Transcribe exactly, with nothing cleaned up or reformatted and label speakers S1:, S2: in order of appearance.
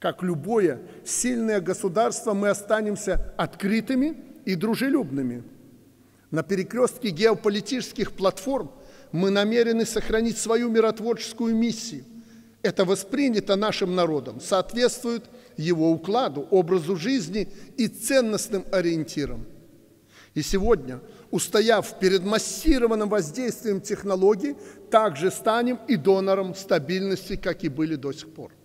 S1: Как любое сильное государство, мы останемся открытыми и дружелюбными. На перекрестке геополитических платформ мы намерены сохранить свою миротворческую миссию. Это воспринято нашим народом, соответствует его укладу, образу жизни и ценностным ориентирам. И сегодня, устояв перед массированным воздействием технологий, также станем и донором стабильности, как и были до сих пор.